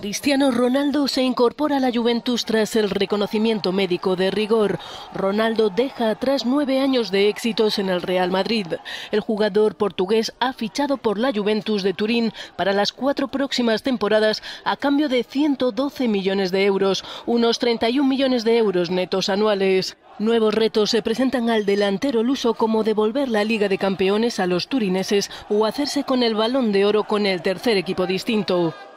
Cristiano Ronaldo se incorpora a la Juventus tras el reconocimiento médico de rigor. Ronaldo deja atrás 9 años de éxitos en el Real Madrid. El jugador portugués ha fichado por la Juventus de Turín para las 4 próximas temporadas a cambio de 112 millones de euros, unos 31 millones de euros netos anuales. Nuevos retos se presentan al delantero luso, como devolver la Liga de Campeones a los turineses o hacerse con el Balón de Oro con el tercer equipo distinto.